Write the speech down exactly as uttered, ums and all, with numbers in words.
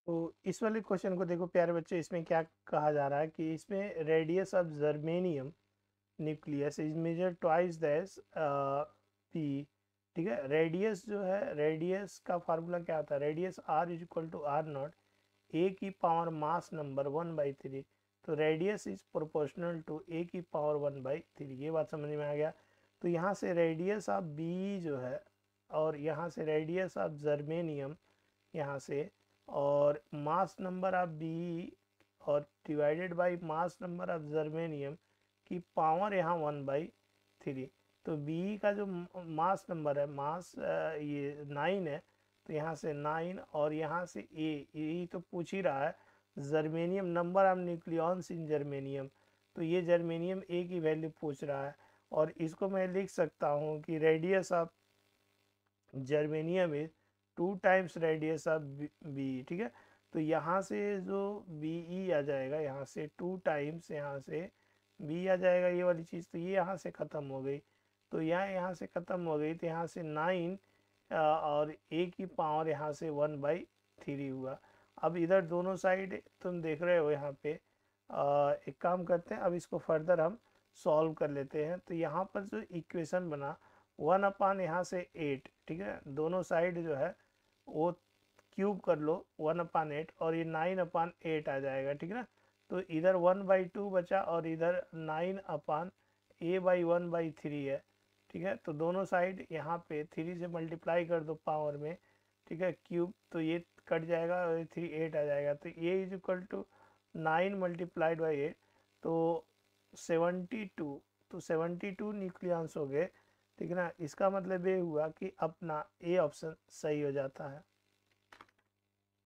तो इस वाले क्वेश्चन को देखो प्यारे बच्चे, इसमें क्या कहा जा रहा है कि इसमें radius of germanium nucleus is measured twice that's B. ठीक है, रेडियस जो है, रेडियस का फार्मूला क्या होता है, radius R is equal to R naught A की power mass number one by three. तो radius is proportional to A की पावर वन बाई थ्री, ये बात समझ में आ गया। तो यहाँ से रेडियस ऑफ बी जो है, और यहाँ से रेडियस ऑफ जर्मेनियम यहाँ से, और मास नंबर ऑफ बी और divided by mass number of germanium की पावर यहाँ वन बाई थ्री। तो बी का जो मास नंबर है, मास ये नाइन है, तो यहाँ से नाइन, और यहाँ से ए, यही तो पूछ ही रहा है germanium, number of nucleons in germanium, तो ये जर्मेनियम ए की वैल्यू पूछ रहा है। और इसको मैं लिख सकता हूँ कि radius of germanium is two times radius of B. ठीक है, तो यहाँ से जो बी ई आ जाएगा, यहाँ से टू टाइम्स, यहाँ से बी आ जाएगा, ये वाली चीज़, तो ये यहाँ से ख़त्म हो गई। तो यहाँ यहाँ से ख़त्म हो गई, तो यहाँ से नाइन और ए की पावर यहाँ से वन बाई थ्री हुआ। अब इधर दोनों साइड तुम देख रहे हो यहाँ पे, आ, एक काम करते हैं, अब इसको फर्दर हम सॉल्व कर लेते हैं। तो यहाँ पर जो इक्वेशन बना वन अपान यहाँ से एट, ठीक है, दोनों साइड जो है वो क्यूब कर लो, वन अपान एट, और ये नाइन अपान एट आ जाएगा। ठीक है ना, तो इधर वन बाई टू बचा, और इधर nine upon A by one by three है। ठीक है, तो दोनों साइड यहाँ पे थ्री से मल्टीप्लाई कर दो पावर में, ठीक है, क्यूब, तो ये कट जाएगा और थ्री एट आ जाएगा। तो ये is equal to nine multiplied by eight, तो सेवेंटी टू। तो सेवेंटी टू न्यूक्लियॉन्स हो गए। ठीक है ना, इसका मतलब ये हुआ कि अपना ए ऑप्शन सही हो जाता है।